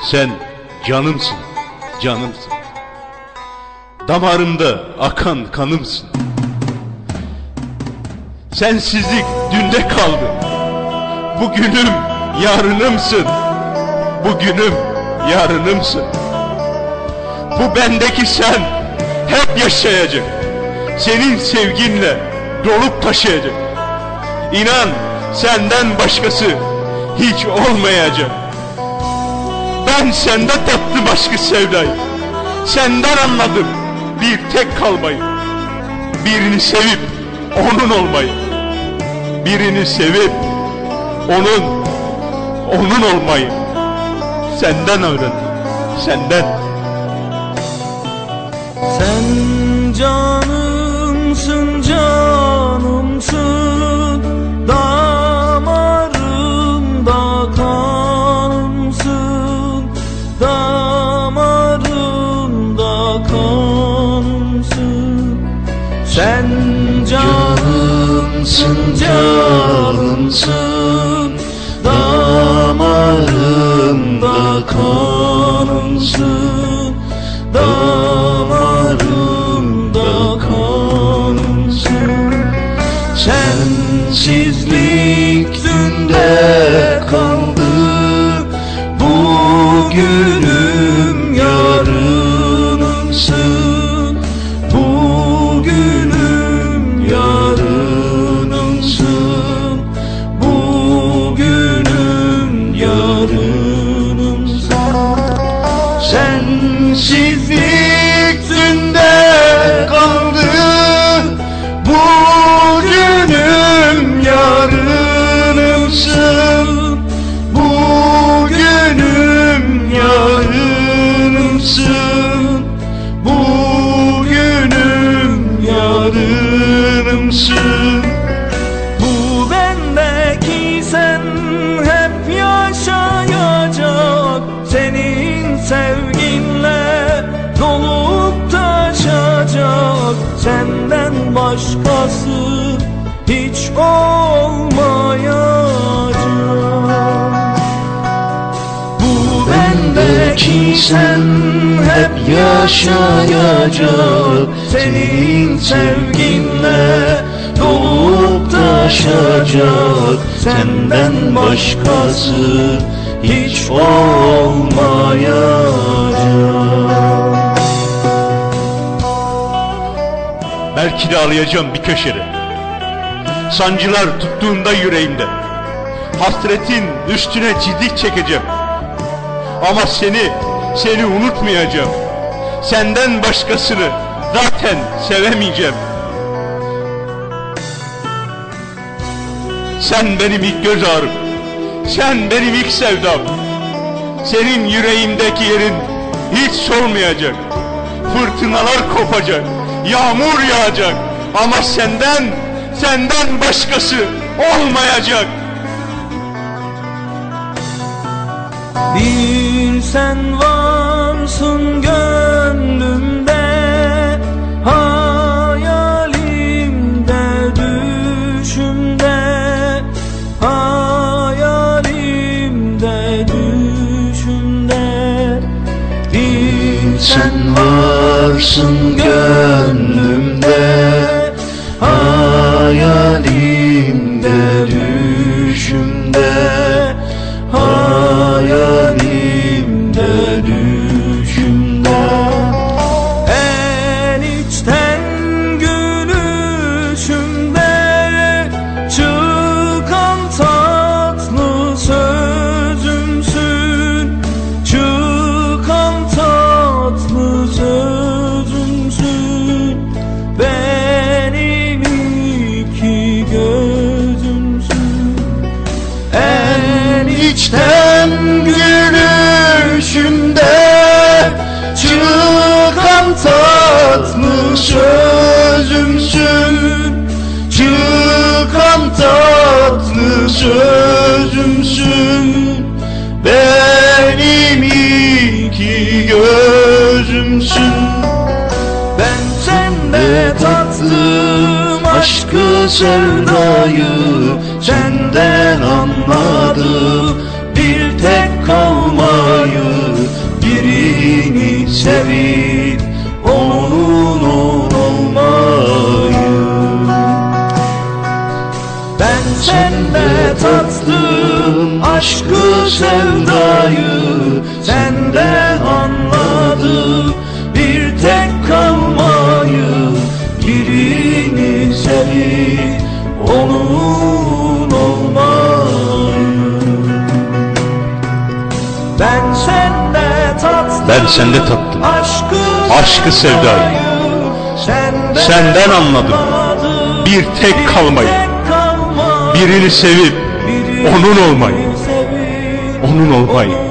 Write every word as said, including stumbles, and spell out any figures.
Sen canımsın, canımsın. Damarımda akan kanımsın. Sensizlik dünde kaldı. Bugünüm yarınımsın. Bugünüm yarınımsın. Bu bendeki sen hep yaşayacak. Senin sevginle dolup taşıyacak. İnan, senden başkası hiç olmayacak. Ben sende tattım aşkı sevdayı. Senden anladım bir tek kalmayı. Birini sevip onun olmayı. Birini sevip onun, onun olmayı. Senden öğrendim, senden. Sen canımsın, canımsın, damarımda kanımsın, damarımda kanımsın. Sen canımsın, canımsın, damarımda kanımsın, damarımda kanımsın. Sensizlik dünde kaldı, bugünüm yarınımsın, bugünüm yarınımsın, bugünüm yarınımsın. Sensizlik dünde kaldı, bugünüm yarınımsın, bugünüm yarınımsın, bugünüm yarınımsın. Bu bendeki sen hep yaşayacak, senin sevginle dolup taşacak. Senden başkası hiç olmayacak. Bu bendeki sen hep yaşayacak, senin sevginle dolup taşacak. Senden başkası hiç olmayacak. Belki de ağlayacağım bir köşede. Sancılar tuttuğunda yüreğimde. Hasretin üstüne çizik çekeceğim. Ama seni, seni unutmayacağım. Senden başkasını zaten sevemeyeceğim. Sen benim ilk göz ağrım. Sen benim ilk sevdam. Senin yüreğimdeki yerin hiç solmayacak. Fırtınalar kopacak, yağmur yağacak. Ama senden, senden başkası olmayacak. Bir sen varsın gönlümde, hayalimde, düşümde, hayalimde, düşümde. Bir sen varsın gönlümde, hayalimde, düşümde, hayalimde, düşümde. En içten gülüşümde çıkan tatlı sözümsün, çıkan tatlı sözümsün. Benim iki gözümsün. En içten gülüşümde çıkan tatlı sözümsün, çıkan tatlı sözümsün. Benim iki gözümsün. Ben sende tattım aşkı sevdayı, senden anladım bir tek kalmayı. sevip onun olmayı. Ben sende tattım aşkı sevdayı, sende anladım bir tek kalmayı. Birini sevip onun olmayı. Ben sende tattım, Ben sende tattım aşkı, aşkı sevdayı, senden, senden anladım bir tek kalmayı. Birini sevip onun olmayı, onun olmayı.